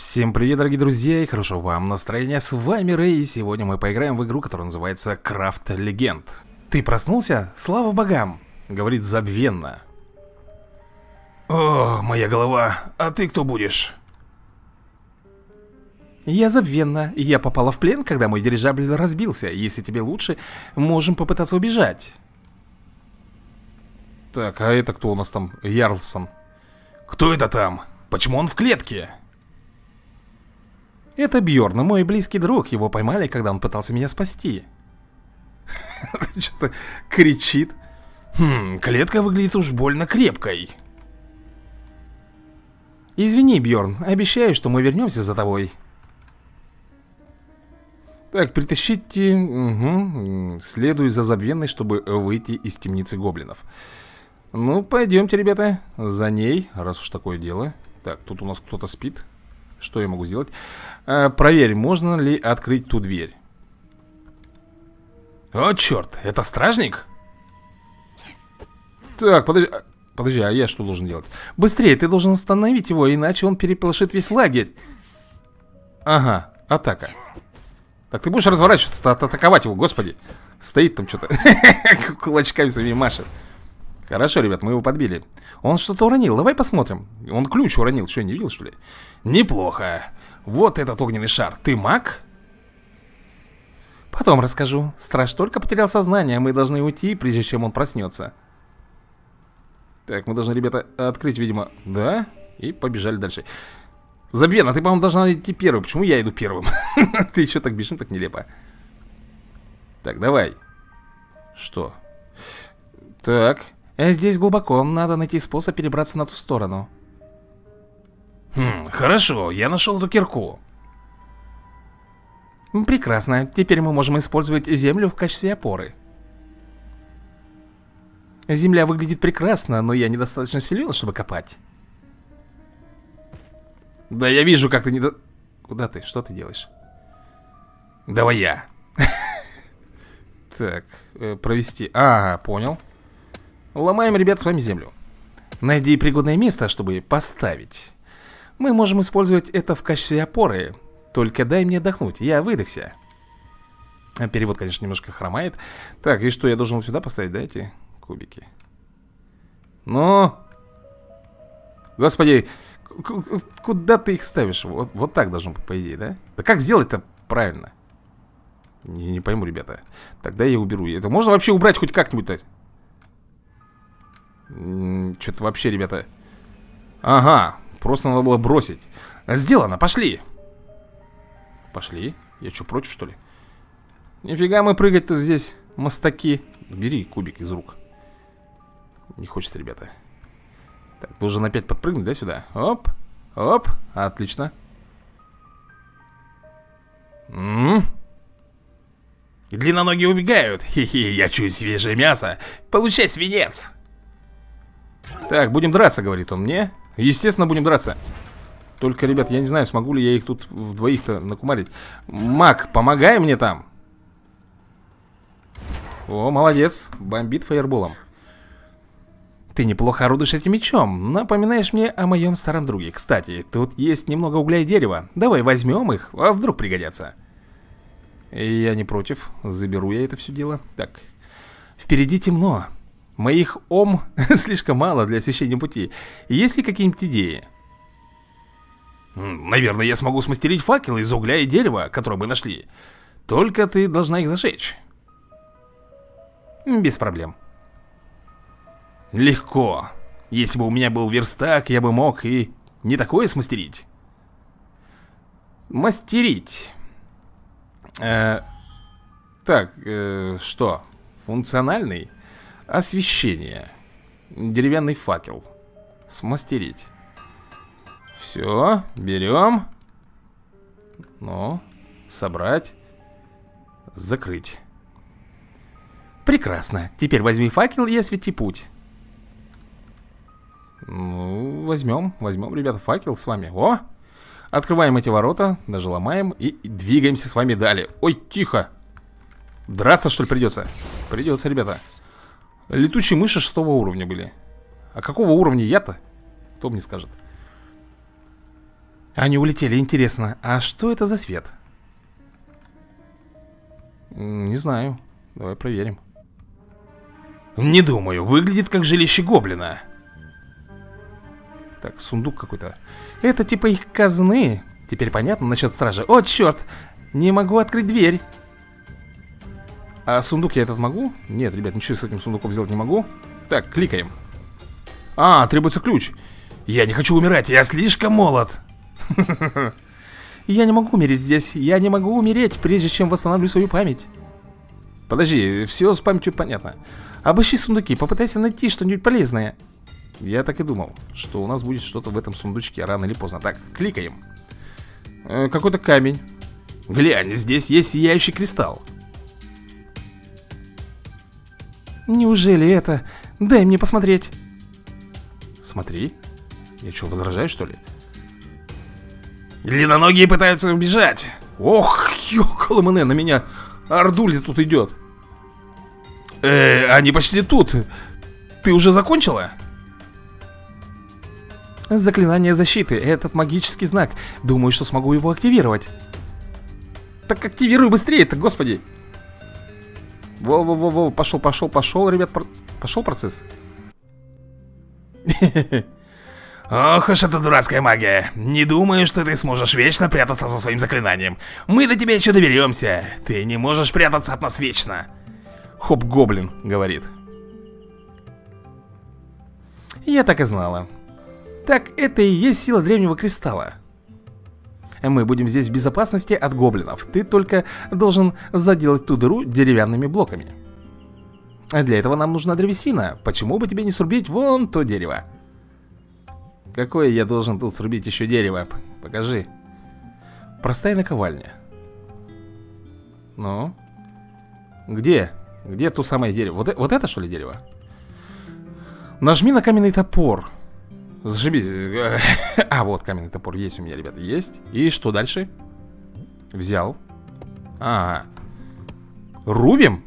Всем привет, дорогие друзья, и хорошо вам настроения. С вами Рэй, и сегодня мы поиграем в игру, которая называется Крафт Легенд. Ты проснулся? Слава богам! Говорит забвенно. О, моя голова, а ты кто будешь? Я забвенно, и я попала в плен, когда мой дирижабль разбился. Если тебе лучше, можем попытаться убежать. Так, а это кто у нас там? Ярлсон. Кто это там? Почему он в клетке? Это Бьорн, мой близкий друг. Его поймали, когда он пытался меня спасти. Что-то кричит. Клетка выглядит уж больно крепкой. Извини, Бьорн, обещаю, что мы вернемся за тобой. Так, притащите. Следуй за забвенной, чтобы выйти из темницы гоблинов. Ну, пойдемте, ребята. За ней, раз уж такое дело. Так, тут у нас кто-то спит. Что я могу сделать? Проверь, можно ли открыть ту дверь. О, черт, это стражник? Так, подожди, а я что должен делать? Быстрее, ты должен остановить его, иначе он переполошит весь лагерь. Ага, атака. Так, ты будешь разворачиваться, атаковать его, господи. Стоит там что-то, кулачками своими машет. Хорошо, ребят, мы его подбили. Он что-то уронил, давай посмотрим. Он ключ уронил, что, не видел, что ли? Неплохо. Вот этот огненный шар, ты маг? Потом расскажу. Страж только потерял сознание, мы должны уйти, прежде чем он проснется. Так, мы должны, ребята, открыть, видимо. Да, и побежали дальше. Забвена, ты, по-моему, должна идти первым. Почему я иду первым? Ты еще так бежим, так нелепо. Так, давай. Что? Так. Здесь глубоко, надо найти способ перебраться на ту сторону. Хорошо, я нашел эту кирку. Прекрасно, теперь мы можем использовать землю в качестве опоры. Земля выглядит прекрасно, но я недостаточно силен, чтобы копать. Да, я вижу, как ты не... Куда ты? Что ты делаешь? Давай я. Так, провести... Ага, понял. Ломаем, ребята, с вами землю. Найди пригодное место, чтобы поставить. Мы можем использовать это в качестве опоры. Только дай мне отдохнуть, я выдохся. Перевод, конечно, немножко хромает. Так, и что, я должен сюда поставить, да, эти кубики? Ну? Господи, куда ты их ставишь? Вот так должно быть, по идее, да? Да как сделать-то правильно? Не пойму, ребята. Тогда я уберу. Это можно вообще убрать хоть как-нибудь-то? Что-то вообще, ребята. Ага, просто надо было бросить. Сделано, пошли. Пошли. Я что, против, что ли? Нифига мы прыгать-то здесь, мастаки. Бери кубик из рук. Не хочется, ребята. Так, должен опять подпрыгнуть, да, сюда? Оп, оп, отлично. Длинноногие убегают. Хе-хе, я чую свежее мясо. Получай свинец. Так, будем драться, говорит он мне. Естественно, будем драться. Только, ребят, я не знаю, смогу ли я их тут вдвоих-то накумарить. Маг, помогай мне там. О, молодец, бомбит фаерболом. Ты неплохо орудуешь этим мечом. Напоминаешь мне о моем старом друге. Кстати, тут есть немного угля и дерева. Давай возьмем их, а вдруг пригодятся. Я не против, заберу я это все дело. Так, впереди темно. Моих слишком мало для освещения пути. Есть ли какие-нибудь идеи? Наверное, я смогу смастерить факел из угля и дерева, которые мы нашли. Только ты должна их зажечь. Без проблем. Легко. Если бы у меня был верстак, я бы мог и не такое смастерить. Мастерить. Так, что? Функциональный? Освещение. Деревянный факел. Смастерить. Все, берем. Ну, собрать. Закрыть. Прекрасно. Теперь возьми факел и освети путь. Ну, возьмем, ребята, факел с вами. О! Открываем эти ворота, даже ломаем и двигаемся с вами далее. Ой, тихо. Драться, что ли, придется? Придется, ребята. Летучие мыши 6 уровня были. А какого уровня я-то? Кто мне скажет? Они улетели, интересно. А что это за свет? Не знаю. Давай проверим. Не думаю, выглядит как жилище гоблина. Так, сундук какой-то. Это типа их казны. Теперь понятно насчет стражи. О, черт! Не могу открыть дверь. А сундук я этот могу? Нет, ребят, ничего с этим сундуком сделать не могу. Так, кликаем. А, требуется ключ. Я не хочу умирать, я слишком молод. Я не могу умереть здесь. Я не могу умереть, прежде чем восстановлю свою память. Подожди, все с памятью понятно. Обыщи сундуки, попытайся найти что-нибудь полезное. Я так и думал, что у нас будет что-то в этом сундучке рано или поздно. Так, кликаем. Какой-то камень. Глянь, здесь есть сияющий кристалл. Неужели это? Дай мне посмотреть. Смотри. Я что, возражаю, что ли? Длинноногие пытаются убежать. Ох, ёкаламэне, на меня ордуля тут идет. Они почти тут. Ты уже закончила? Заклинание защиты. Этот магический знак. Думаю, что смогу его активировать. Так активируй быстрее-то, господи. Во-во-во-во, пошел, ребят, пошел процесс. Ох уж эта дурацкая магия. Не думаю, что ты сможешь вечно прятаться за своим заклинанием. Мы до тебя еще доберемся. Ты не можешь прятаться от нас вечно. Хоп-гоблин говорит. Я так и знала. Так это и есть сила древнего кристалла. Мы будем здесь в безопасности от гоблинов. Ты только должен заделать ту дыру деревянными блоками. Для этого нам нужна древесина. Почему бы тебе не срубить вон то дерево? Какое я должен тут срубить еще дерево? Покажи. Простая наковальня. Ну? Где? Где то самое дерево? Вот это что ли дерево? Нажми на каменный топор. Зашибись. А, вот каменный топор есть у меня, ребята, есть. И что дальше? Взял. Ага. Рубим?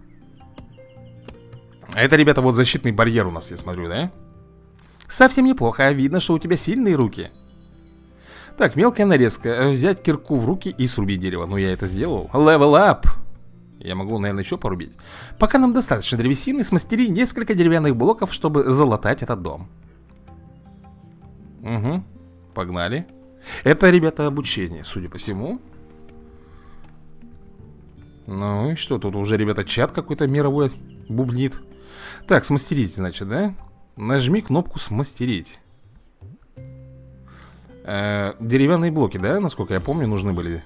Это, ребята, вот защитный барьер у нас, я смотрю, да? Совсем неплохо, видно, что у тебя сильные руки. Так, мелкая нарезка. Взять кирку в руки и срубить дерево. Ну, я это сделал. Level up. Я могу, наверное, еще порубить. Пока нам достаточно древесины, смастери несколько деревянных блоков, чтобы залатать этот дом. Угу, погнали. Это, ребята, обучение, судя по всему. Ну и что, тут уже, ребята, чат какой-то мировой бубнит. Так, смастерить, значит, да? Нажми кнопку смастерить. Деревянные блоки, да, насколько я помню, нужны были.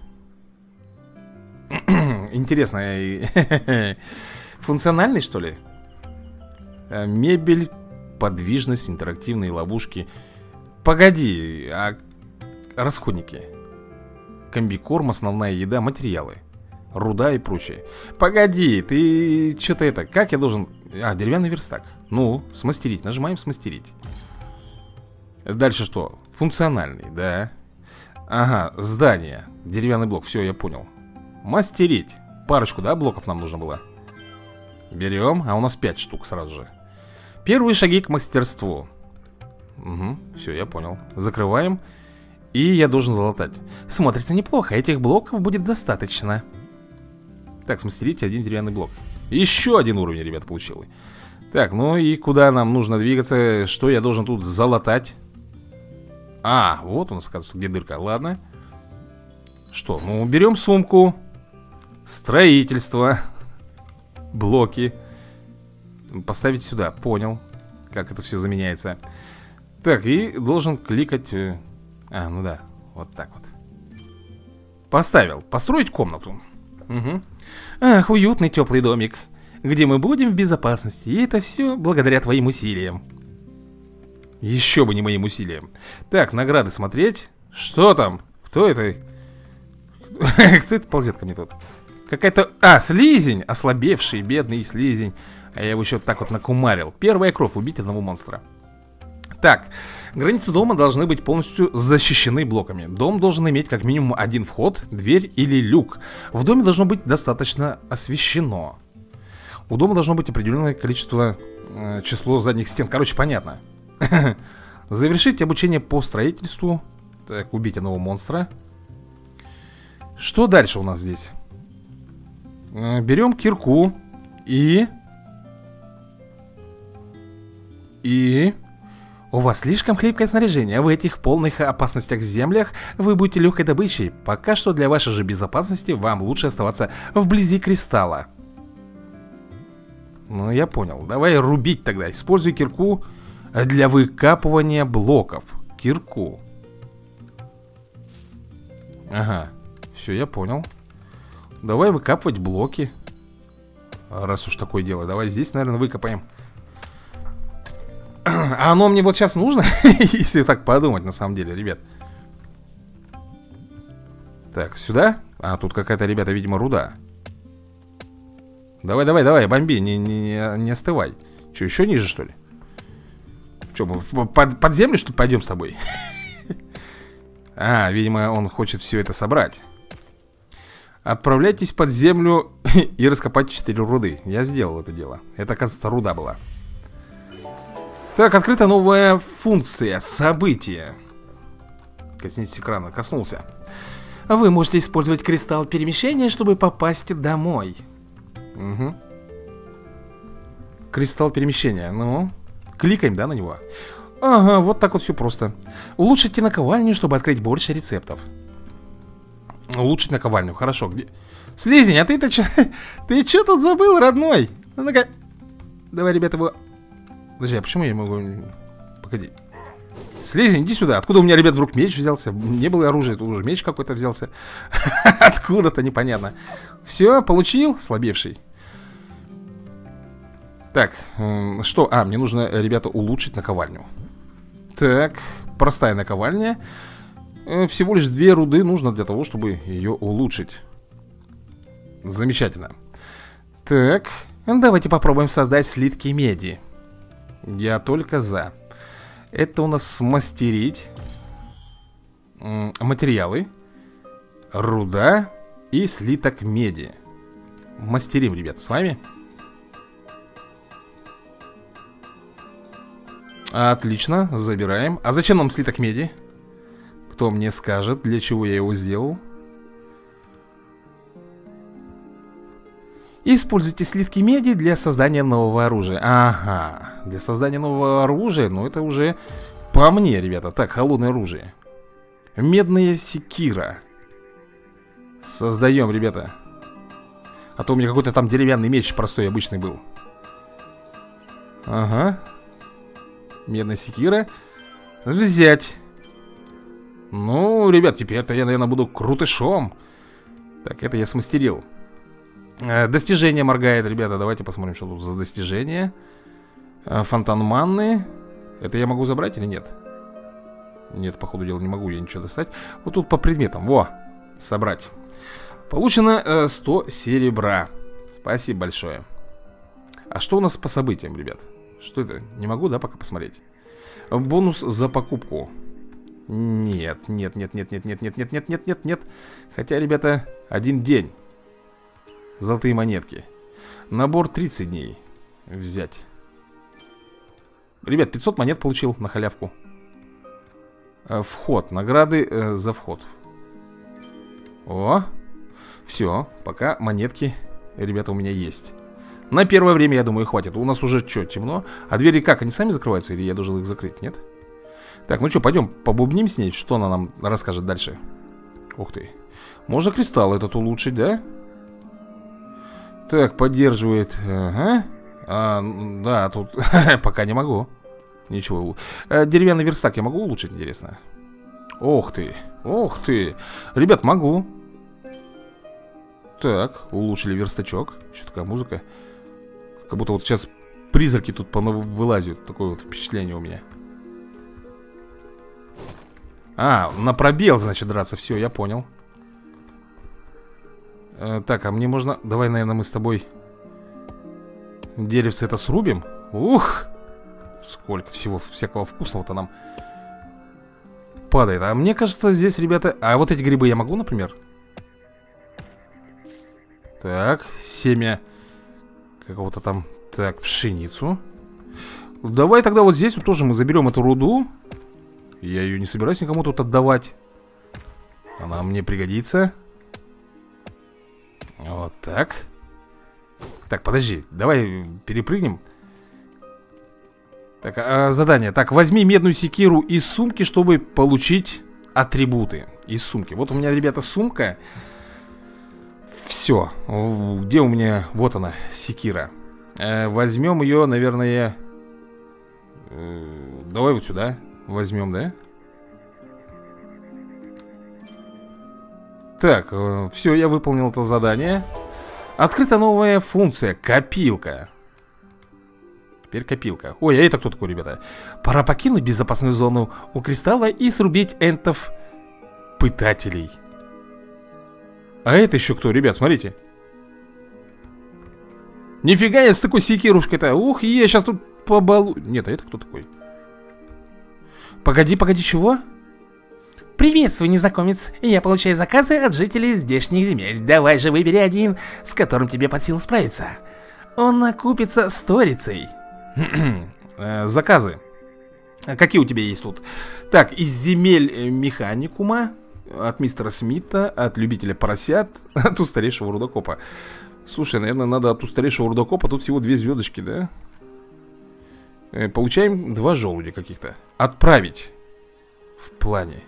Интересно. Функциональный, что ли? Мебель, подвижность, интерактивные ловушки. Погоди, а расходники? Комбикорм, основная еда, материалы, руда и прочее. Погоди, ты что-то это... Как я должен... А, деревянный верстак. Ну, смастерить, нажимаем смастерить. Дальше что? Функциональный, да. Ага, здание, деревянный блок, все, я понял. Мастерить. Парочку, да, блоков нам нужно было. Берем, а у нас 5 штук сразу же. Первые шаги к мастерству. Угу, все, я понял. Закрываем. И я должен залатать. Смотрится неплохо, этих блоков будет достаточно. Так, смастерить один деревянный блок. Еще один уровень, ребят, получил. Так, ну и куда нам нужно двигаться? Что я должен тут залатать? А, вот у нас, оказывается, где дырка. Ладно. Что, ну, берем сумку. Строительство. Блоки. Поставить сюда, понял. Как это все заменяется. Так, и должен кликать. А, ну да, вот так вот. Поставил, построить комнату. Угу. Ах, уютный теплый домик, где мы будем в безопасности. И это все благодаря твоим усилиям. Еще бы не моим усилиям. Так, награды смотреть. Что там? Кто это? Кто это ползет ко мне тут? Какая-то... А, слизень, ослабевший, бедный слизень. А я его еще так вот накумарил. Первая кровь, убить одного монстра. Так, границы дома должны быть полностью защищены блоками. Дом должен иметь как минимум один вход, дверь или люк. В доме должно быть достаточно освещено. У дома должно быть определенное количество, число задних стен. Короче, понятно. Завершить обучение по строительству. Так, убить одного монстра. Что дальше у нас здесь? Берем кирку. И... У вас слишком крепкое снаряжение. В этих полных опасностях землях вы будете легкой добычей. Пока что для вашей же безопасности вам лучше оставаться вблизи кристалла. Ну, я понял. Давай рубить тогда. Используй кирку для выкапывания блоков. Кирку. Ага. Все, я понял. Давай выкапывать блоки. Раз уж такое дело. Давай здесь, наверное, выкопаем. А оно мне вот сейчас нужно? Если так подумать, на самом деле, ребят. Так, сюда? А, тут какая-то, ребята, видимо, руда. Давай, давай, давай, бомби, не остывай. Че, еще ниже, что ли? Че, мы под землю, что ли, пойдем с тобой? А, видимо, он хочет все это собрать. Отправляйтесь под землю и раскопать 4 руды. Я сделал это дело. Это, оказывается, руда была. Так, открыта новая функция. События. Коснитесь экрана. Коснулся. Вы можете использовать кристалл перемещения, чтобы попасть домой. Угу. Кристалл перемещения. Ну, кликаем, да, на него? Ага, вот так вот все просто. Улучшите наковальню, чтобы открыть больше рецептов. Улучшить наковальню, хорошо. Где? Слизень, а ты-то что? Ты что тут забыл, родной? Ну-ка. Давай, ребята, его... Подожди, а почему я не могу... Погоди. Слизень, иди сюда. Откуда у меня, ребят, вдруг меч взялся? Не было оружия, тут уже меч какой-то взялся. Откуда-то, непонятно. Все, получил, слабевший. Так, что? А, мне нужно, ребята, улучшить наковальню. Так, простая наковальня. Всего лишь 2 руды нужно для того, чтобы ее улучшить. Замечательно. Так, давайте попробуем создать слитки меди. Я только за. Это у нас смастерить. Материалы. Руда и слиток меди. Мастерим, ребята, с вами. Отлично, забираем. А зачем нам слиток меди? Кто мне скажет, для чего я его сделал? Используйте слитки меди для создания нового оружия. Ага, для создания нового оружия. Ну, это уже по мне, ребята. Так, холодное оружие. Медная секира. Создаем, ребята. А то у меня какой-то там деревянный меч простой, обычный был. Ага. Медная секира. Взять. Ну, ребят, теперь-то я, наверное, буду крутышом. Так, это я смастерил. Достижение моргает, ребята. Давайте посмотрим, что тут за достижение. Фонтан манны. Это я могу забрать или нет? Нет, по ходу дела не могу я ничего достать. Вот тут по предметам, во, собрать. Получено 100 серебра. Спасибо большое. А что у нас по событиям, ребят? Что это? Не могу, да, пока посмотреть. Бонус за покупку. Нет, нет, нет, нет, нет, нет, нет, нет, нет, нет, нет, нет. Хотя, ребята, 1 день. Золотые монетки. Набор 30 дней. Взять. Ребят, 500 монет получил на халявку. Вход. Награды за вход. О. Все. Пока монетки, ребята, у меня есть. На первое время, я думаю, хватит. У нас уже что, темно? А двери как? Они сами закрываются? Или я должен их закрыть? Нет? Так, ну что, пойдем побубним с ней. Что она нам расскажет дальше? Ух ты. Можно кристалл этот улучшить, да? Так, поддерживает. Ага. Да, тут пока не могу. Ничего. Деревянный верстак я могу улучшить, интересно? Ох ты. Ох ты. Ребят, могу. Так, улучшили верстачок. Что такая музыка? Как будто вот сейчас призраки тут вылазят. Такое вот впечатление у меня. А, на пробел, значит, драться. Все, я понял. Так, а мне можно... Давай, наверное, мы с тобой деревце это срубим. Ух! Сколько всего всякого вкусного-то нам падает. А мне кажется, здесь, ребята... А вот эти грибы я могу, например? Так, семя какого-то там... Так, пшеницу. Давай тогда вот здесь вот тоже мы заберем эту руду. Я ее не собираюсь никому тут отдавать. Она мне пригодится. Вот так. Так, подожди, давай перепрыгнем. Так, задание. Так, возьми медную секиру из сумки, чтобы получить атрибуты. Из сумки. Вот у меня, ребята, сумка. Все. Где у меня? Вот она, секира. Возьмем ее, наверное. Давай вот сюда возьмем, да? Так, все, я выполнил это задание. Открыта новая функция. Копилка. Теперь копилка. Ой, а это кто такой, ребята? Пора покинуть безопасную зону у кристалла и срубить энтов-пытателей. А это еще кто, ребят, смотрите. Нифига я с такой секирушкой-то. Ух, я сейчас тут побалу... Нет, а это кто такой? Погоди, погоди, чего? Приветствую, незнакомец. Я получаю заказы от жителей здешних земель. Давай же выбери один, с которым тебе под силу справиться. Он окупится сторицей. Заказы. Какие у тебя есть тут? Так, из земель механикума, от мистера Смита, от любителя поросят, от устаревшего рудокопа. Слушай, наверное, надо от устаревшего рудокопа. Тут всего 2 звездочки, да? Получаем 2 желудя каких-то. Отправить. В плане.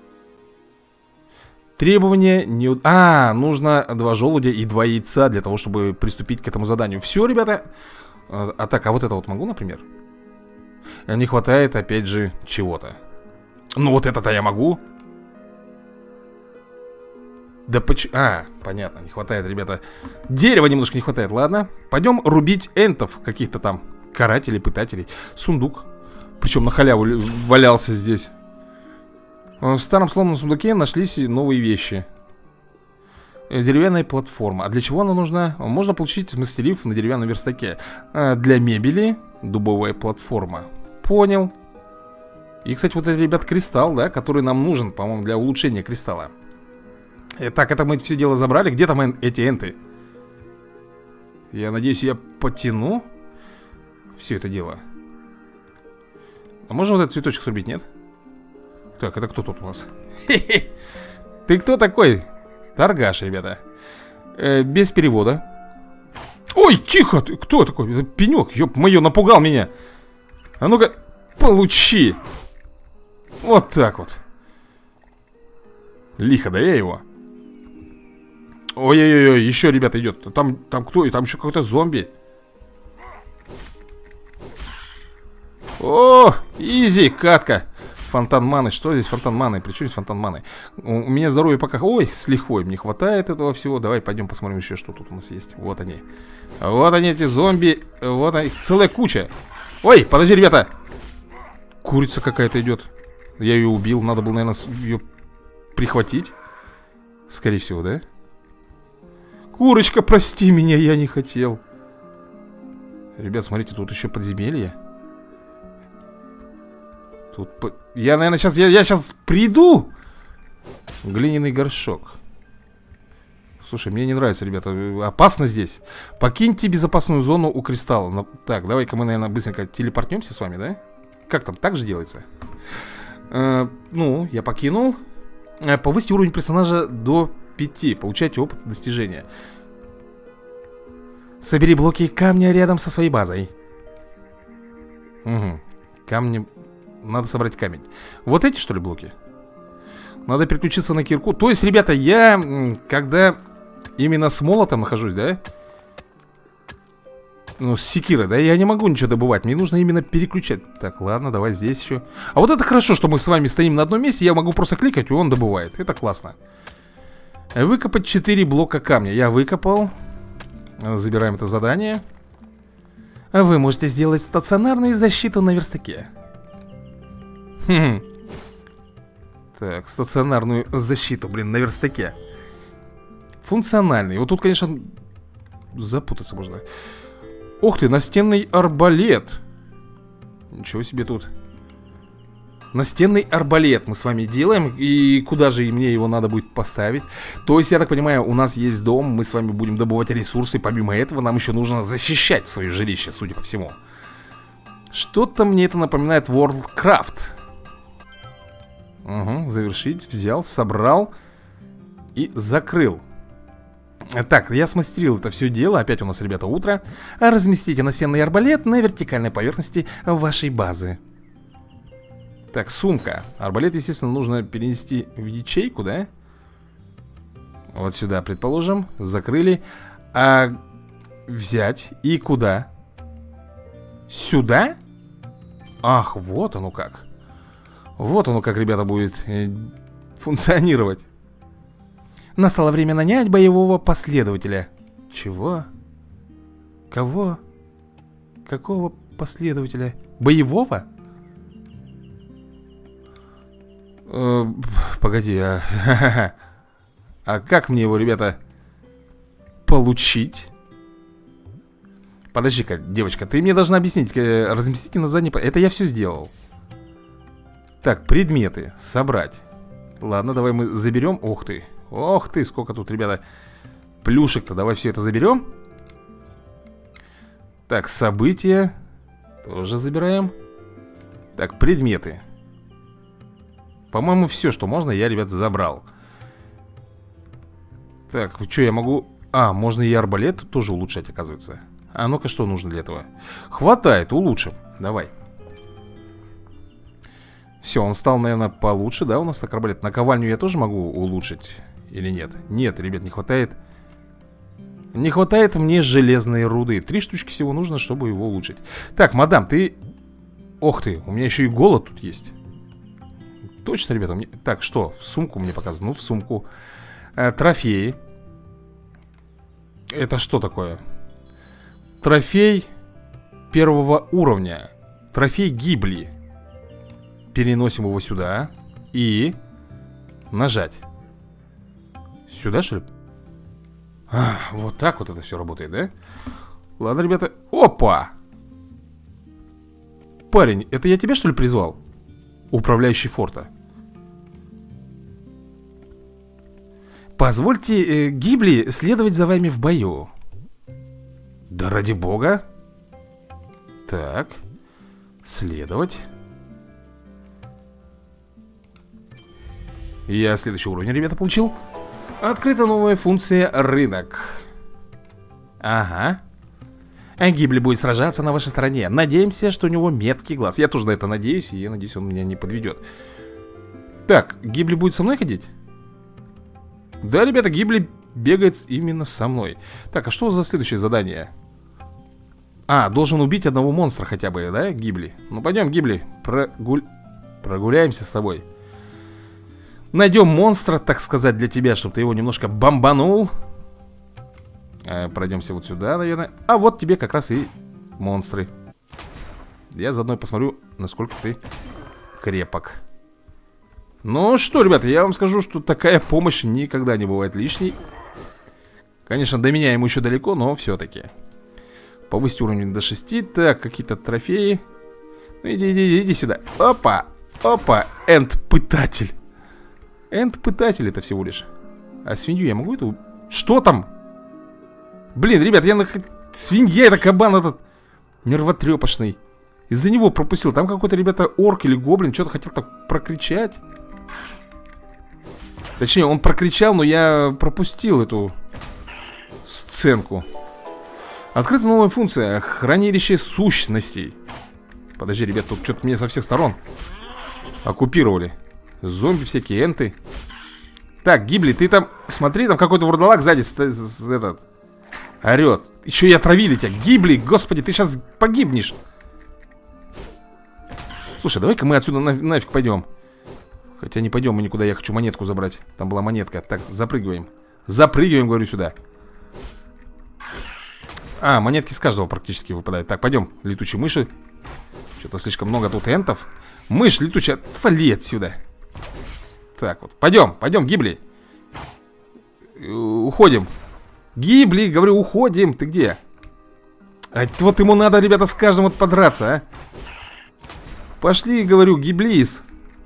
Требования не... нужно 2 желудя и 2 яйца для того, чтобы приступить к этому заданию. Все, ребята. А так, а вот это вот могу, например? Не хватает, опять же, чего-то. Ну, вот это-то я могу. Да почему... понятно, не хватает, ребята. Дерева немножко не хватает, ладно. Пойдем рубить энтов каких-то там. Карателей, пытателей. Сундук. Причем на халяву валялся здесь. В старом сломанном сундуке нашлись новые вещи. Деревянная платформа. А для чего она нужна? Можно получить, смастерив на деревянном верстаке. Для мебели дубовая платформа. Понял. И, кстати, вот это, ребят, кристалл, да, который нам нужен, по-моему, для улучшения кристалла. Так, это мы все дело забрали. Где там эти энты? Я надеюсь, я потяну все это дело. А можно вот этот цветочек срубить, нет? Так, это кто тут у нас? Ты кто такой? Торгаш, ребята. Без перевода. Ой, тихо! Ты кто такой? Это пенек, ёп-моё, напугал меня. А ну-ка, получи. Вот так вот. Лихо, да я его. Ой-ой-ой, еще, ребята, идет. Там кто? Там еще какой-то зомби. О, изи, катка. Фонтан маны, что здесь фонтан маны? При чем здесь фонтан маны? У меня здоровье пока... Ой, с лихвой, мне хватает этого всего. Давай пойдем посмотрим еще, что тут у нас есть. Вот они. Вот они, эти зомби. Вот они, целая куча. Ой, подожди, ребята. Курица какая-то идет. Я ее убил, надо было, наверное, ее прихватить. Скорее всего, да? Курочка, прости меня, я не хотел. Ребят, смотрите, тут еще подземелье. Тут... Я, наверное, сейчас... Я сейчас приду. Глиняный горшок. Слушай, мне не нравится, ребята. Опасно здесь. Покиньте безопасную зону у кристалла. Так, давай-ка мы, наверное, быстренько телепортнемся с вами, да? Как там? Так же делается? Ну, я покинул. Повысьте уровень персонажа до 5. Получайте опыт и достижения. Собери блоки камня рядом со своей базой. Угу. Камни... Надо собрать камень. Вот эти, что ли, блоки? Надо переключиться на кирку. То есть, ребята, я, когда именно с молотом нахожусь, да? Ну, с секирой, да? Я не могу ничего добывать. Мне нужно именно переключать. Так, ладно, давай здесь еще. А вот это хорошо, что мы с вами стоим на одном месте. Я могу просто кликать, и он добывает. Это классно. Выкопать 4 блока камня. Я выкопал. Забираем это задание. Вы можете сделать стационарную защиту на верстаке. Так, стационарную защиту, блин, на верстаке. Функциональный. Вот тут, конечно, запутаться можно. Ух ты, настенный арбалет. Ничего себе тут. Настенный арбалет мы с вами делаем. И куда же мне его надо будет поставить? То есть, я так понимаю, у нас есть дом. Мы с вами будем добывать ресурсы. Помимо этого, нам еще нужно защищать свое жилище, судя по всему. Что-то мне это напоминает Warcraft. Угу, завершить, взял, собрал и закрыл. Так, я смастерил это все дело. Опять у нас, ребята, утро. Разместите настенный арбалет на вертикальной поверхности вашей базы. Так, сумка. Арбалет, естественно, нужно перенести в ячейку, да? Вот сюда, предположим. Закрыли. А взять и куда? Сюда? Ах, вот оно как. Вот оно как, ребята, будет функционировать. Настало время нанять боевого последователя. Чего? Кого? Какого последователя? Боевого? Погоди, а как мне его, ребята, получить? Подожди-ка, девочка, ты мне должна объяснить. Разместите на задней... Это я все сделал. Так, предметы. Собрать. Ладно, давай мы заберем. Ух ты. Ох ты, сколько тут, ребята, плюшек-то. Давай все это заберем. Так, события тоже забираем. Так, предметы. По-моему, все, что можно, я, ребят, забрал. Так, что я могу... А, можно и арбалет тоже улучшать, оказывается. А ну-ка, что нужно для этого? Хватает, улучшим. Давай. Все, он стал, наверное, получше, да, у нас так арбалет. Наковальню я тоже могу улучшить или нет? Нет, ребят, не хватает. Не хватает мне железной руды. 3 штучки всего нужно, чтобы его улучшить. Так, мадам, ты... Ох ты, у меня еще и голод тут есть. Точно, ребята, мне... Так, что? В сумку мне показывают. Ну, в сумку. Трофеи. Это что такое? Трофей первого уровня. Трофей гибли. Переносим его сюда. И нажать. Сюда, что ли? Вот так вот это все работает, да? Ладно, ребята. Опа! Парень, это я тебя, что ли, призвал? Управляющий форта. Позвольте гибли следовать за вами в бою. Да ради бога. Так. Следовать. Я следующий уровень, ребята, получил. Открыта новая функция рынок. Ага. А Гибли будет сражаться на вашей стороне. Надеемся, что у него меткий глаз. Я тоже на это надеюсь, и я надеюсь, он меня не подведет. Так, Гибли будет со мной ходить? Да, ребята, Гибли бегает именно со мной. Так, а что за следующее задание? А, должен убить одного монстра хотя бы, да, Гибли? Ну, пойдем, Гибли, прогуляемся с тобой. Найдем монстра, так сказать, для тебя, чтобы ты его немножко бомбанул. Пройдемся вот сюда, наверное. А вот тебе как раз и монстры. Я заодно посмотрю, насколько ты крепок. Ну что, ребята, я вам скажу, что такая помощь никогда не бывает лишней. Конечно, до меня ему еще далеко, но все-таки. Повысить уровень до 6. Так, какие-то трофеи. Ну, иди сюда. Опа, опа, энд-пытатель. Энд-пытатель это всего лишь. А свинью я могу это... Что там? Блин, ребят, свинья, это кабан этот нервотрепочный. Из-за него пропустил. Там какой-то, ребята, орк или гоблин что-то хотел так прокричать. Точнее, он прокричал, но я пропустил эту сценку. Открыта новая функция. Хранилище сущностей. Подожди, ребят, тут что-то меня со всех сторон оккупировали. Зомби всякие, энты. Так, Гибли, ты там... Смотри, там какой-то вурдалак сзади этот орет. Еще и отравили тебя. Гибли, господи, ты сейчас погибнешь. Слушай, давай-ка мы отсюда нафиг пойдем. Хотя не пойдем мы никуда, я хочу монетку забрать. Там была монетка. Так, запрыгиваем. Запрыгиваем, говорю, сюда. А, монетки с каждого практически выпадают. Так, пойдем, летучие мыши. Что-то слишком много тут энтов. Мышь летучая, отвали отсюда. Так вот, пойдем, Гибли. Уходим. Гибли, говорю, уходим. Ты где? А вот ему надо, ребята, с каждым вот подраться, а. Пошли, говорю, Гиблис.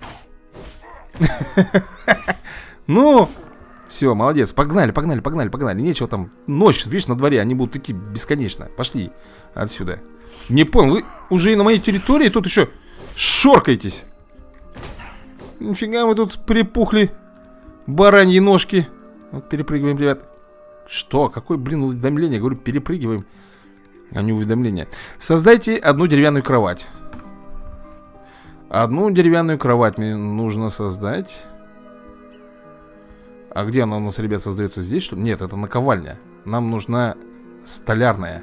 Ну, все, молодец, погнали. Нечего там, ночь, видишь, на дворе. Они будут идти бесконечно. Пошли отсюда. Не понял, вы уже и на моей территории тут еще шоркаетесь. Нифига мы тут припухли. Бараньи ножки. Вот перепрыгиваем, ребят. Что? Какое, блин, уведомление? Говорю, перепрыгиваем. А не уведомление. Создайте одну деревянную кровать. Одну деревянную кровать мне нужно создать. А где она у нас, ребят, создается? Здесь, что ли? Нет, это наковальня. Нам нужна столярная.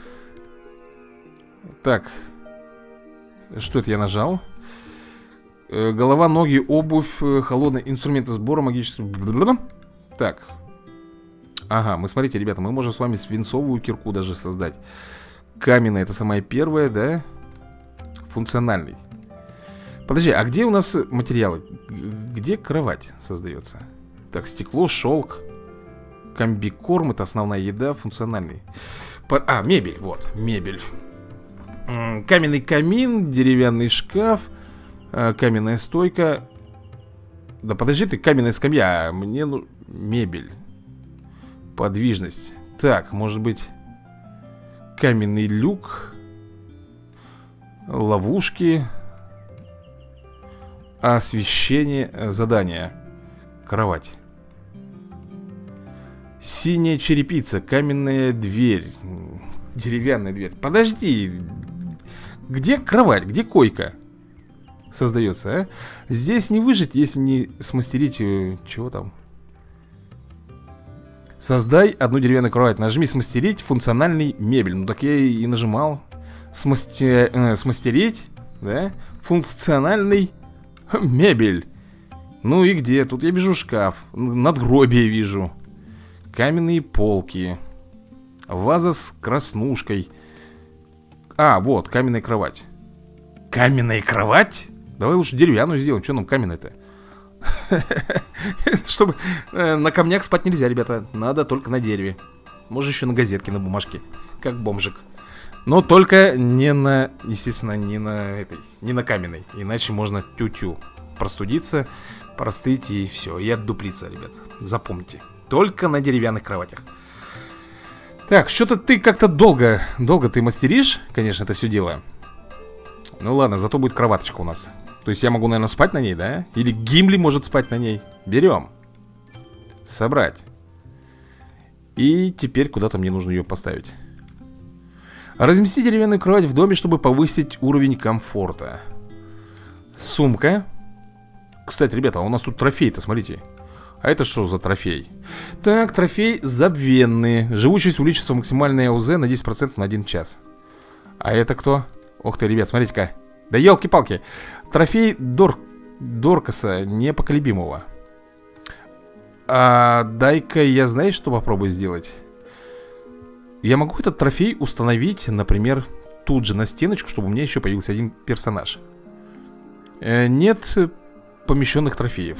Так. Что это я нажал? Голова, ноги, обувь, холодные инструменты сбора, магического... Так. Ага, мы, смотрите, ребята, мы можем с вами свинцовую кирку даже создать. Каменная, это самая первая, да? Функциональный. Подожди, а где у нас материалы? Где кровать создается? Так, стекло, шелк. Комбикорм, это основная еда, функциональный. А, мебель, вот, мебель. Каменный камин, деревянный шкаф, каменная стойка. Да подожди ты, каменная скамья. Мне мебель. Подвижность. Так, может быть, каменный люк. Ловушки. Освещение. Задание. Кровать. Синяя черепица. Каменная дверь. Деревянная дверь. Подожди. Где кровать? Где койка создается, а? Здесь не выжить, если не смастерить... Чего там? Создай одну деревянную кровать. Нажми смастерить функциональный мебель. Ну так я и нажимал. Смастерить, да? Функциональный мебель. Ну и где? Тут я вижу шкаф. Надгробие вижу. Каменные полки. Ваза с краснушкой. А, вот, каменная кровать. Каменная кровать? Давай лучше деревянную сделаем. Что нам каменная-то? Чтобы на камнях спать нельзя, ребята. Надо только на дереве. Может еще на газетке, на бумажке. Как бомжик. Но только не на, естественно, не на этой, не на каменной. Иначе можно тю-тю простудиться, простыть и все, и отдуплиться, ребят. Запомните. Только на деревянных кроватях. Так, что-то ты как-то долго ты мастеришь, конечно, это все дело. Ну ладно, зато будет кроваточка у нас. То есть я могу, наверное, спать на ней, да? Или Гимли может спать на ней. Берем. Собрать. И теперь куда-то мне нужно ее поставить. Размести деревянную кровать в доме, чтобы повысить уровень комфорта. Сумка. Кстати, ребята, а у нас тут трофей-то, смотрите. А это что за трофей? Так, трофей забвенный. Живучесть увеличится в максимальное АУЗ на 10% на 1 час. А это кто? Ох ты, ребят, смотрите-ка. Да елки-палки. Трофей Доркаса непоколебимого. А дай-ка я, знаешь, что попробую сделать? Я могу этот трофей установить, например, тут же на стеночку, чтобы у меня еще появился один персонаж. Нет помещенных трофеев.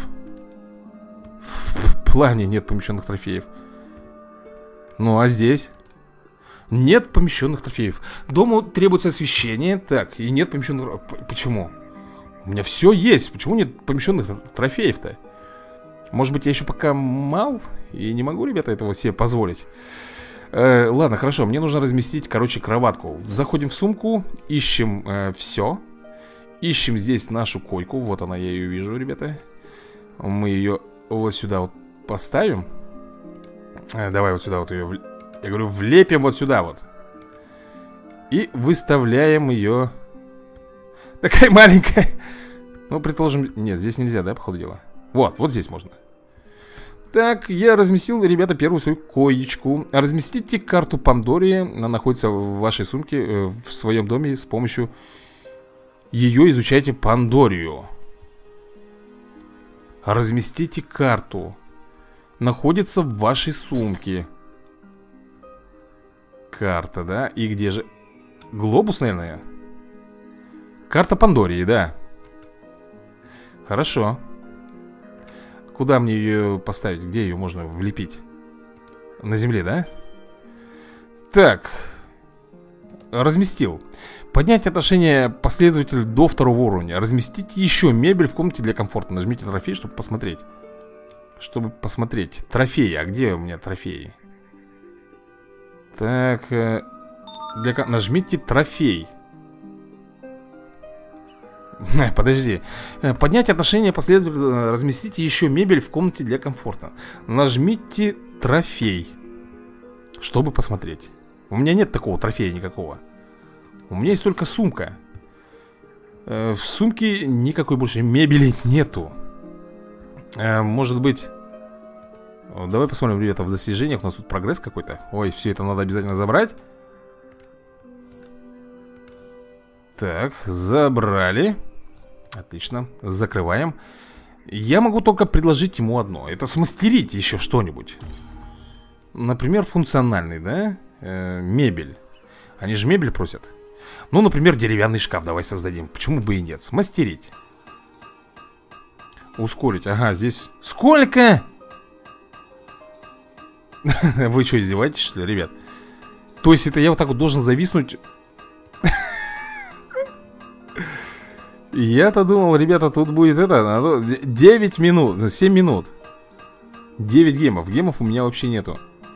В плане нет помещенных трофеев. Ну а здесь? Нет помещенных трофеев. Дому требуется освещение. Так, и нет помещенных... Почему? У меня все есть. Почему нет помещенных трофеев-то? Может быть, я еще пока мал и не могу, ребята, этого себе позволить. Ладно, хорошо, мне нужно разместить, короче, кроватку. Заходим в сумку, ищем все. Ищем здесь нашу койку. Вот она, я ее вижу, ребята. Мы ее вот сюда вот поставим. Давай вот сюда вот ее, я говорю, влепим вот сюда вот. И выставляем ее. Такая маленькая. Ну, предположим, нет, здесь нельзя, да, по ходу дела. Вот, вот здесь можно. Так, я разместил, ребята, первую свою коечку. Разместите карту Пандории. Она находится в вашей сумке, в своем доме. С помощью ее изучайте Пандорию. Разместите карту. Находится в вашей сумке. Карта, да? И где же? Глобус, наверное. Карта Пандории, да. Хорошо. Куда мне ее поставить? Где ее можно влепить? На земле, да? Так. Разместил. Поднять отношение последователя до 2-го уровня. Разместите еще мебель в комнате для комфорта. Нажмите трофей, чтобы посмотреть. Чтобы посмотреть. Трофеи. А где у меня трофеи? Так. Нажмите трофей. Подожди. Поднять отношение последовательно. Разместите еще мебель в комнате для комфорта. Нажмите трофей, чтобы посмотреть. У меня нет такого трофея никакого. У меня есть только сумка. В сумке никакой больше мебели нету. Может быть... Давай посмотрим, ребята, в достижениях. У нас тут прогресс какой-то. Ой, все это надо обязательно забрать. Так, забрали. Отлично, закрываем. Я могу только предложить ему одно. Это смастерить еще что-нибудь. Например, функциональный, да? Мебель. Они же мебель просят. Ну, например, деревянный шкаф давай создадим. Почему бы и нет? Смастерить. Ускорить. Ага, здесь... Сколько? Вы что, издеваетесь, что ли, ребят? То есть это я вот так вот должен зависнуть? Я-то думал, ребята, тут будет это 9 минут, 7 минут 9 гемов. Гемов у меня вообще нету.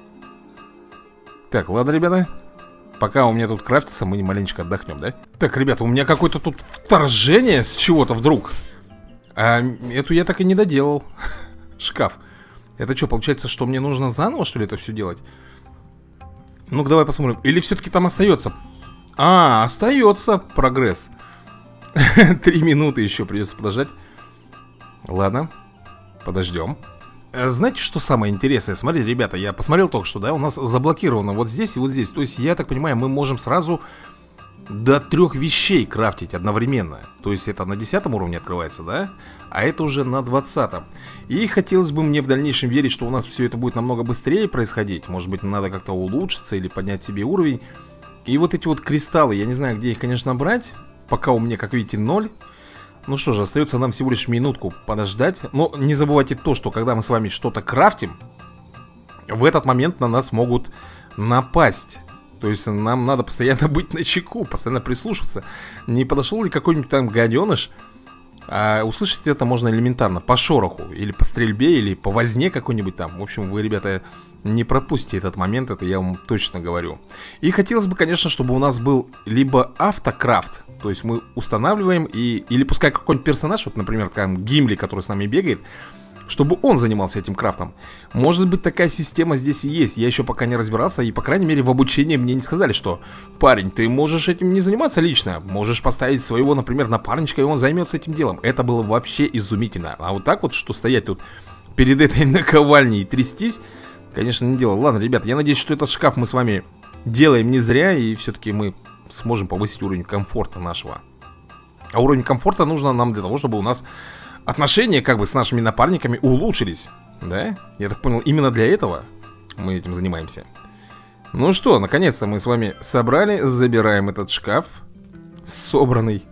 Так, ладно, ребята. Пока у меня тут крафтится, мы маленечко отдохнем, да? Так, ребята, у меня какое-то тут вторжение с чего-то вдруг. А эту я так и не доделал. Шкаф. Это что, получается, что мне нужно заново, что ли, это все делать? Ну-ка, давай посмотрим. Или все-таки там остается? А, остается прогресс. 3 минуты еще придется подождать. Ладно, подождем. Знаете, что самое интересное? Смотрите, ребята, я посмотрел только что, да, у нас заблокировано вот здесь и вот здесь. То есть, я так понимаю, мы можем сразу до 3 вещей крафтить одновременно. То есть, это на 10 уровне открывается, да? А это уже на 20-м. И хотелось бы мне в дальнейшем верить, что у нас все это будет намного быстрее происходить. Может быть, надо как-то улучшиться или поднять себе уровень. И вот эти вот кристаллы, я не знаю, где их, конечно, брать. Пока у меня, как видите, 0. Ну что же, остается нам всего лишь минутку подождать. Но не забывайте то, что когда мы с вами что-то крафтим, в этот момент на нас могут напасть. То есть нам надо постоянно быть начеку, постоянно прислушиваться. Не подошел ли какой-нибудь там гаденыш? А услышать это можно элементарно по шороху, или по стрельбе, или по возне какой-нибудь там. В общем, вы, ребята, не пропустите этот момент, это я вам точно говорю. И хотелось бы, конечно, чтобы у нас был либо автокрафт. То есть мы устанавливаем или пускай какой-нибудь персонаж, вот, например, там Гимли, который с нами бегает, чтобы он занимался этим крафтом. Может быть, такая система здесь и есть. Я еще пока не разбирался, и, по крайней мере, в обучении мне не сказали, что парень, ты можешь этим не заниматься лично. Можешь поставить своего, например, напарничка, и он займется этим делом. Это было вообще изумительно. А вот так вот, что стоять тут перед этой наковальней и трястись, конечно, не дело. Ладно, ребята, я надеюсь, что этот шкаф мы с вами делаем не зря, и все-таки мы сможем повысить уровень комфорта нашего. А уровень комфорта нужно нам для того, чтобы у нас отношения как бы с нашими напарниками улучшились. Да? Я так понял, именно для этого мы этим занимаемся. Ну что, наконец-то мы с вами собрали. Забираем этот шкаф собранный.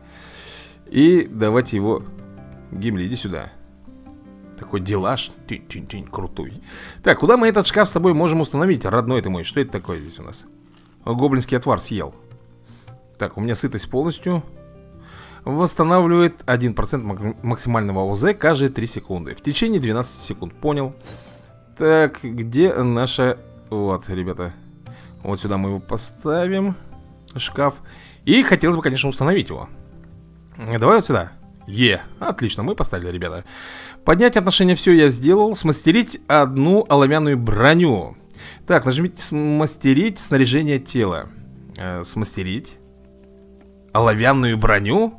И давайте его... Гимли, иди сюда. Такой делаж крутой. Так, куда мы этот шкаф с тобой можем установить? Родной ты мой, что это такое здесь у нас? Гоблинский отвар съел. Так, у меня сытость полностью. Восстанавливает 1% максимального ОЗ каждые 3 секунды. В течение 12 секунд, понял. Так, где наша... Вот, ребята. Вот сюда мы его поставим. Шкаф. И хотелось бы, конечно, установить его. Давай вот сюда. Отлично, мы поставили, ребята. Поднять отношения, все я сделал. Смастерить одну оловянную броню. Так, нажмите смастерить снаряжение тела. Смастерить оловянную броню.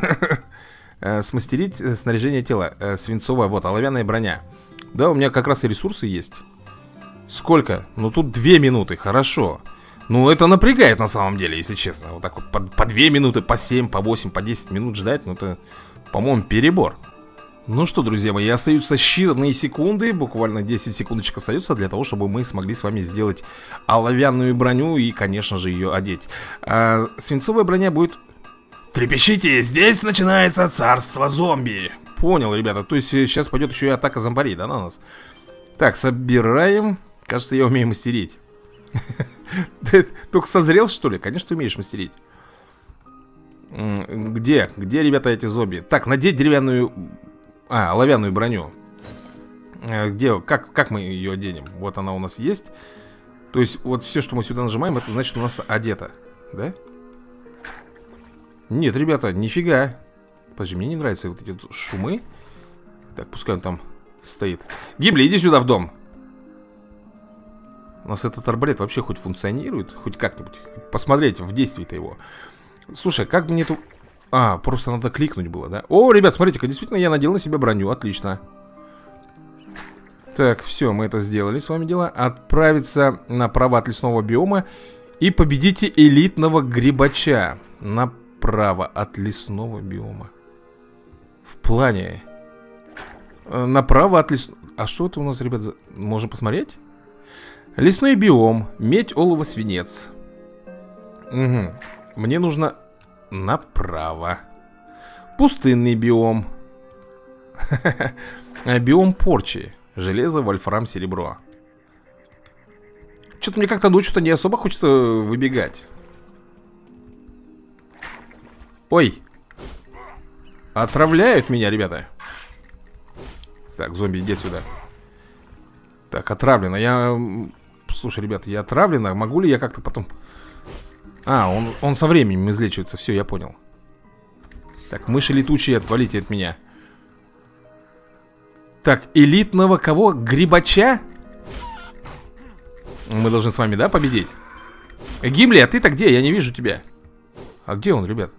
Смастерить снаряжение тела. Свинцовая, вот, оловянная броня. Да, у меня как раз и ресурсы есть. Сколько? Ну тут 2 минуты, хорошо. Ну это напрягает на самом деле, если честно. Вот так вот по 2 минуты, по 7, по 8, по 10 минут ждать. Ну это, по-моему, перебор. Ну что, друзья мои, остаются считанные секунды. Буквально 10 секундочек остается для того, чтобы мы смогли с вами сделать оловянную броню и, конечно же, ее одеть. Свинцовая броня будет... Трепещите, здесь начинается царство зомби. Понял, ребята, то есть сейчас пойдет еще и атака зомбарей, да, на нас. Так, собираем. Кажется, я умею мастерить. Ты только созрел, что ли? Конечно, ты умеешь мастерить. Где, ребята, эти зомби? Так, надеть деревянную... оловянную броню. Где, как мы ее оденем? Вот она у нас есть. То есть, вот все, что мы сюда нажимаем, это значит, у нас одето. Да? Нет, ребята, нифига. Подожди, мне не нравятся вот эти вот шумы. Так, пускай он там стоит. Гимли, иди сюда в дом. У нас этот арбалет вообще хоть функционирует? Хоть как-нибудь? Посмотреть в действии-то его. Слушай, как мне тут... А, просто надо кликнуть было, да? О, ребят, смотрите-ка, действительно я надел на себя броню. Отлично. Так, все, мы это сделали с вами дело. Отправиться направо от лесного биома и победите элитного грибача. Направо от лесного биома. В плане. Направо от лесного... А что это у нас, ребят, можем посмотреть? Лесной биом, медь, олово, свинец. Угу. Мне нужно направо. Пустынный биом. Биом порчи. Железо, вольфрам, серебро. Что-то мне как-то ночью-то не особо хочется выбегать. Ой. Отравляют меня, ребята. Так, зомби, иди отсюда. Так, отравлено. Я... Слушай, ребята, я отравлена. Могу ли я как-то потом... А, он со временем излечивается. Все, я понял. Так, мыши летучие, отвалите от меня. Так, элитного кого? Грибача? Мы должны с вами, да, победить? Гимли, а ты-то где? Я не вижу тебя. А где он, ребят?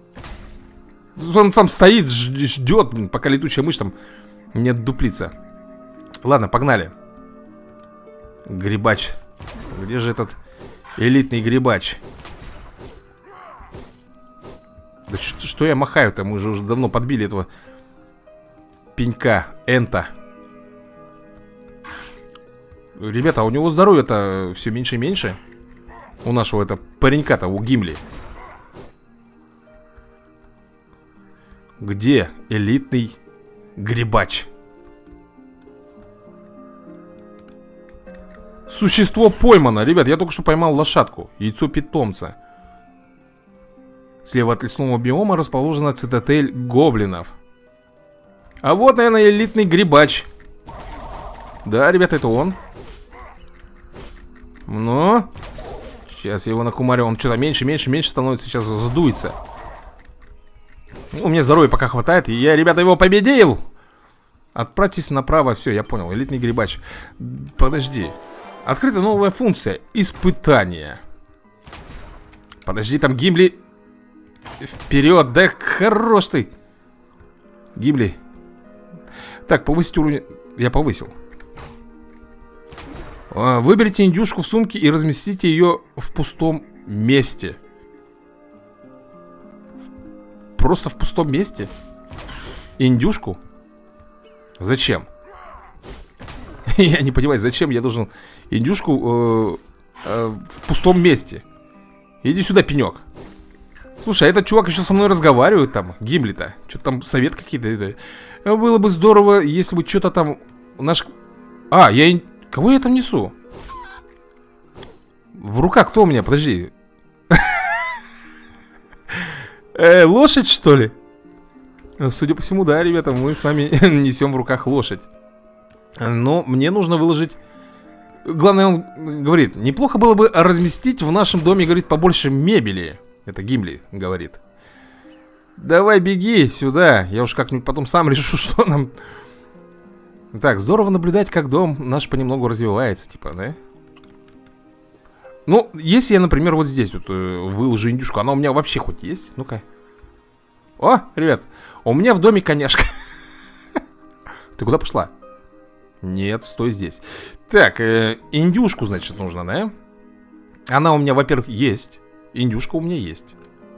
Он там стоит, ждет, пока летучая мышь там не отдуплится. Ладно, погнали. Грибач. Где же этот элитный грибач? Да что я махаю-то? Мы же уже давно подбили этого пенька, энта. Ребята, а у него здоровье-то все меньше и меньше. У нашего это паренька-то, у Гимли. Где элитный грибач? Существо поймано. Ребят, я только что поймал лошадку. Яйцо питомца. Слева от лесного биома расположена цитадель гоблинов. А вот, наверное, элитный грибач. Да, ребята, это он. Ну, сейчас я его накумарю. Он что-то меньше становится. Сейчас сдуется. У меня здоровья пока хватает. И я, ребята, его победил. Отправьтесь направо. Все, я понял. Элитный грибач. Подожди. Открыта новая функция. Испытание. Подожди, там Гимли. Вперед, да хорош ты. Гимли. Так, повысить уровень. Я повысил. Выберите индюшку в сумке и разместите ее в пустом месте. Просто в пустом месте? Индюшку? Зачем? Я не понимаю, зачем я должен индюшку в пустом месте? Иди сюда, пенек. Слушай, а этот чувак еще со мной разговаривает там, Гимли-то. Что-то там совет какие-то. Было бы здорово, если бы что-то там наш... А, я... Кого я там несу? В руках кто у меня? Подожди. Лошадь, что ли? Судя по всему, да, ребята, мы с вами несем в руках лошадь. Но мне нужно выложить... Главное, он говорит, неплохо было бы разместить в нашем доме, говорит, побольше мебели. Это Гимли говорит. Давай беги сюда. Я уж как-нибудь потом сам решу, что нам... Так, здорово наблюдать, как дом наш понемногу развивается, типа, да? Ну, если я, например, вот здесь вот выложу индюшку, она у меня вообще хоть есть? Ну-ка. О, ребят, у меня в доме коняшка. Ты куда пошла? Нет, стой здесь. Так, индюшку, значит, нужно, да? Она у меня, во-первых, есть. Индюшка у меня есть.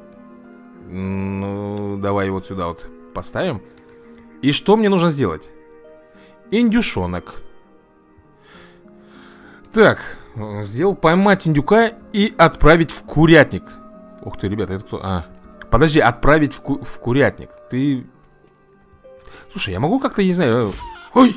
Ну, давай вот сюда вот поставим. И что мне нужно сделать? Индюшонок. Так, сделал поймать индюка и отправить в курятник. Ух ты, ребята, это кто? А, подожди, отправить в курятник. Ты... Слушай, я могу как-то, не знаю... Ой!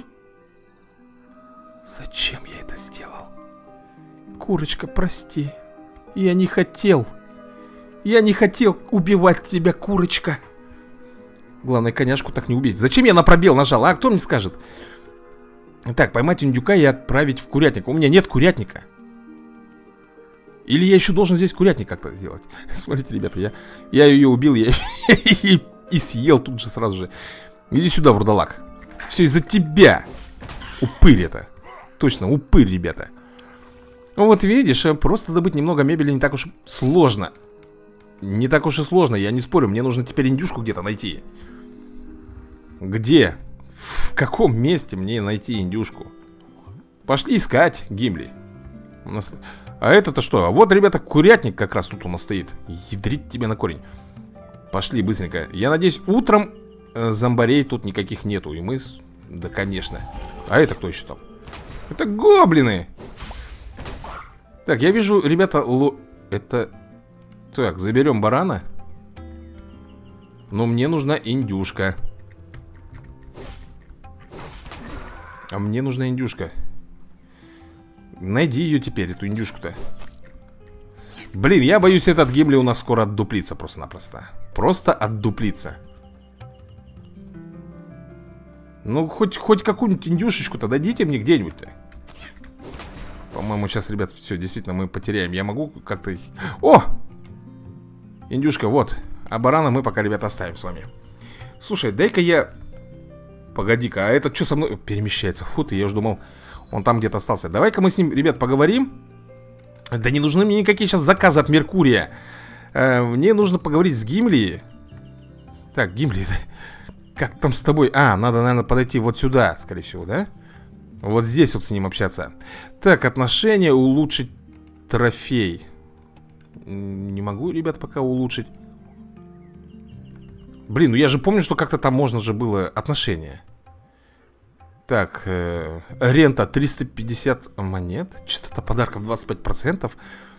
Зачем я это сделал? Курочка, прости. Я не хотел. Я не хотел убивать тебя, курочка. Главное, коняшку так не убить. Зачем я на пробел нажал, а? Кто мне скажет? Так, поймать индюка и отправить в курятник. У меня нет курятника. Или я еще должен здесь курятник как-то сделать. Смотрите, ребята, я ее убил, я и И съел тут же сразу же. Иди сюда, вурдалак. Все из-за тебя. Упырь это. Точно, упырь, ребята. Вот видишь, просто добыть немного мебели не так уж сложно. Не так уж и сложно, я не спорю. Мне нужно теперь индюшку где-то найти. Где? В каком месте мне найти индюшку? Пошли искать, Гимли. А это-то что? А вот, ребята, курятник как раз тут у нас стоит. Ядрить тебе на корень. Пошли быстренько. Я надеюсь, утром зомбарей тут никаких нету. И мы... Да, конечно. А это кто еще там? Это гоблины. Так, я вижу, ребята, это... Так, заберем барана. Но мне нужна индюшка. А мне нужна индюшка. Найди ее теперь, эту индюшку-то. Блин, я боюсь, этот Гимли у нас скоро отдуплится просто-напросто. Просто отдуплится. Ну, хоть какую-нибудь индюшечку-то дадите мне где-нибудь-то. По-моему, сейчас, ребят, все, действительно, мы потеряем. Я могу как-то... О! Индюшка, вот. А барана мы пока, ребята, оставим с вами. Слушай, дай-ка я... Погоди-ка, а этот что со мной... Перемещается. Фу ты, я уже думал, он там где-то остался. Давай-ка мы с ним, ребят, поговорим. Да не нужны мне никакие сейчас заказы от Меркурия. Мне нужно поговорить с Гимли. Так, Гимли, как там с тобой? А, надо, наверное, подойти вот сюда, скорее всего, да? Вот здесь вот с ним общаться. Так, отношения, улучшить трофей. Не могу, ребят, пока улучшить. Блин, ну я же помню, что как-то там можно же было отношения. Так, рента 350 монет. Частота подарков 25%.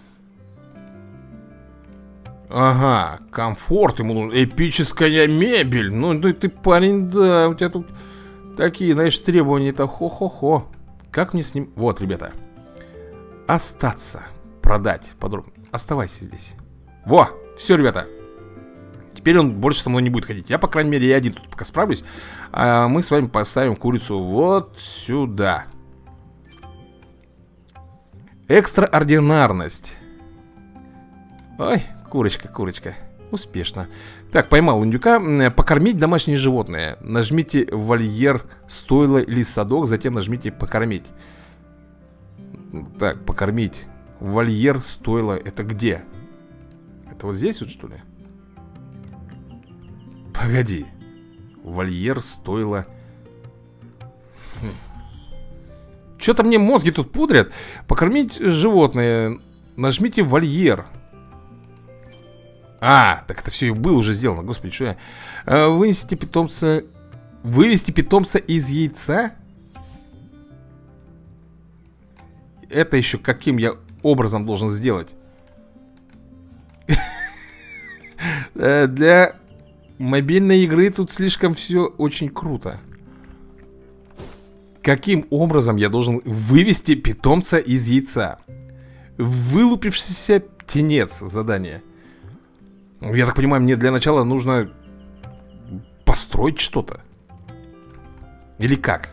Ага, комфорт ему нужен. Эпическая мебель. Ну ты парень, да, у тебя тут такие, знаешь, требования-то. Хо-хо-хо. Как мне с ним... Вот, ребята. Остаться. Продать. Подробно. Оставайся здесь. Во, все, ребята. Теперь он больше со мной не будет ходить. Я, по крайней мере, я один тут пока справлюсь. А мы с вами поставим курицу вот сюда. Экстраординарность. Ой, курочка, курочка. Успешно. Так, поймал индюка. Покормить домашнее животное. Нажмите вольер, стойло или садок. Затем нажмите покормить. Так, покормить. Вольер, стойло. Это где? Это вот здесь вот, что ли? Погоди. Вольер, стойло. Что-то мне мозги тут пудрят. Покормить животное. Нажмите вольер. А, так это все и было уже сделано. Господи, что я... Вынесите питомца... Вывести питомца из яйца? Это еще каким я образом должен сделать? Для мобильной игры тут слишком все очень круто. Каким образом я должен вывести питомца из яйца? Вылупившийся птенец. Задание. Я так понимаю, мне для начала нужно построить что-то. Или как?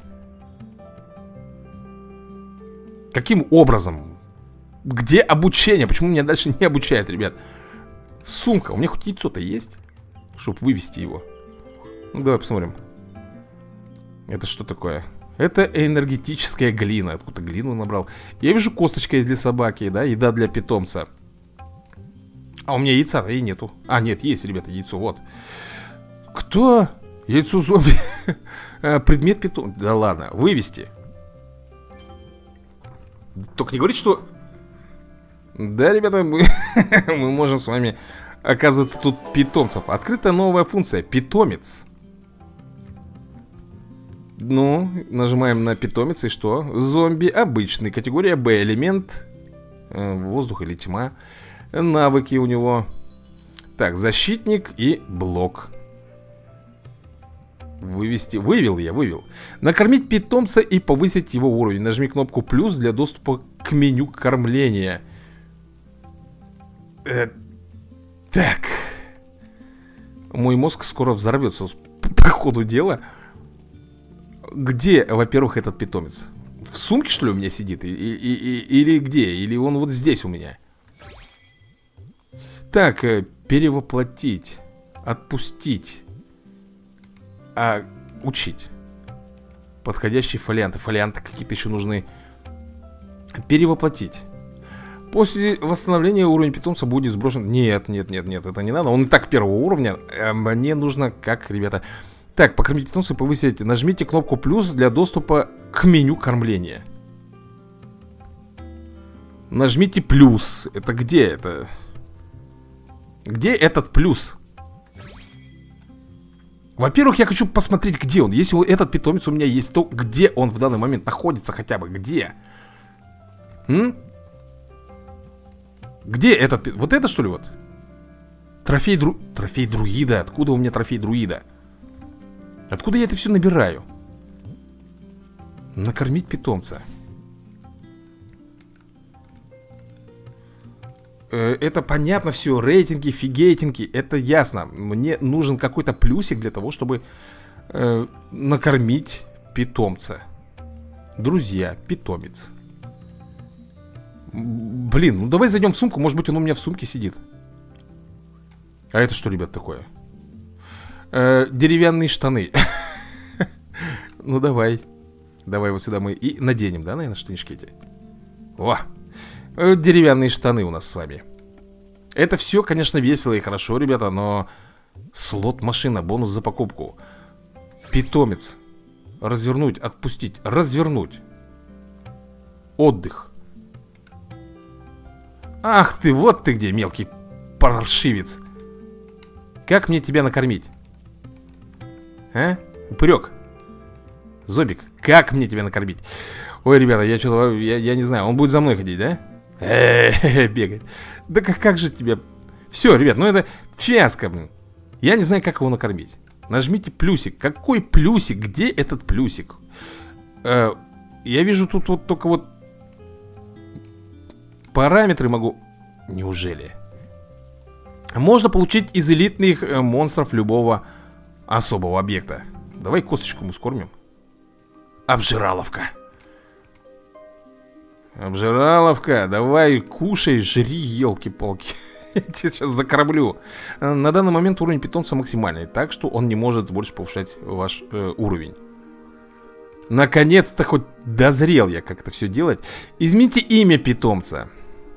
Каким образом? Где обучение? Почему меня дальше не обучают, ребят? Сумка. У меня хоть яйцо-то есть, чтобы вывести его. Ну, давай посмотрим. Это что такое? Это энергетическая глина. Откуда глину набрал? Я вижу, косточка есть для собаки, да? Еда для питомца. А у меня яйца-то и нету. А, нет, есть, ребята, яйцо, вот. Кто? Яйцо зомби. Предмет питомца. Да ладно, вывести. Только не говорите, что... Да, ребята, мы можем с вами, оказывается, тут питомцев. Открыта новая функция, питомец. Ну, нажимаем на питомец, и что? Зомби обычный, категория Б, элемент воздух или тьма. Навыки у него. Так, защитник и блок. Вывести. Вывел я, вывел. Накормить питомца и повысить его уровень. Нажми кнопку плюс для доступа к меню кормления. Так. Мой мозг скоро взорвется по ходу дела. Где, во-первых, этот питомец? В сумке, что ли, у меня сидит? Или где? Или он вот здесь у меня? Так, перевоплотить. Отпустить. А учить. Подходящие фолианты. Фолианты какие-то еще нужны. Перевоплотить. После восстановления уровень питомца будет сброшен. Нет, нет, нет, нет, это не надо. Он и так первого уровня. Мне нужно, как, ребята. Так, покормить питомца, повысить. Нажмите кнопку плюс для доступа к меню кормления. Нажмите плюс. Это где это? Где этот плюс? Во-первых, я хочу посмотреть, где он. Если этот питомец у меня есть, то где он в данный момент находится хотя бы? Где? Где этот... Вот это что ли вот? Трофей друида. Откуда у меня трофей друида? Откуда я это все набираю? Накормить питомца. Это понятно все. Рейтинги, фигейтинги. Это ясно. Мне нужен какой-то плюсик для того, чтобы накормить питомца. Друзья, питомец. Блин, ну давай зайдем в сумку. Может быть он у меня в сумке сидит. А это что, ребят, такое? Деревянные штаны. Ну давай. Давай вот сюда мы и наденем, да, наверное, штанишки эти. О! Деревянные штаны у нас с вами. Это все, конечно, весело и хорошо, ребята, но... Слот-машина, бонус за покупку. Питомец. Развернуть, отпустить, развернуть. Отдых. Ах ты, вот ты где, мелкий паршивец. Как мне тебя накормить? А? Упырек. Зобик, как мне тебя накормить? Ой, ребята, я что-то, я не знаю, он будет за мной ходить, да? Бегать. Да как же тебя... Все, ребят, ну это фиаско, блин. Я не знаю, как его накормить. Нажмите плюсик. Какой плюсик? Где этот плюсик? Я вижу тут вот только вот параметры могу... Неужели? Можно получить из элитных монстров любого особого объекта. Давай косточку мы скормим. Обжираловка. Обжираловка, давай кушай, жри, елки-палки. Я тебя сейчас закормлю. На данный момент уровень питомца максимальный, так что он не может больше повышать ваш уровень. Наконец-то хоть дозрел я как это все делать. Измените имя питомца.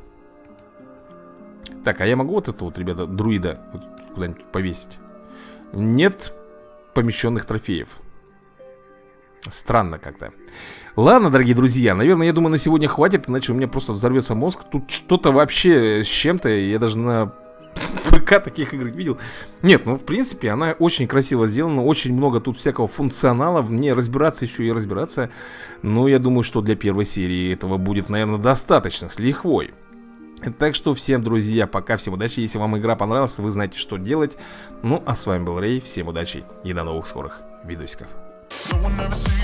Так, а я могу вот это вот, ребята, друида вот куда-нибудь повесить? Нет помещенных трофеев. Странно как-то. Ладно, дорогие друзья, наверное, я думаю, на сегодня хватит, иначе у меня просто взорвется мозг. Тут что-то вообще с чем-то. Я даже на ПК таких игр видел. Нет, ну в принципе она очень красиво сделана. Очень много тут всякого функционала. Мне разбираться еще и разбираться. Но я думаю, что для первой серии этого будет, наверное, достаточно с лихвой. Так что всем, друзья, пока, всем удачи. Если вам игра понравилась, вы знаете, что делать. Ну, а с вами был Рэй. Всем удачи и до новых скорых видосиков.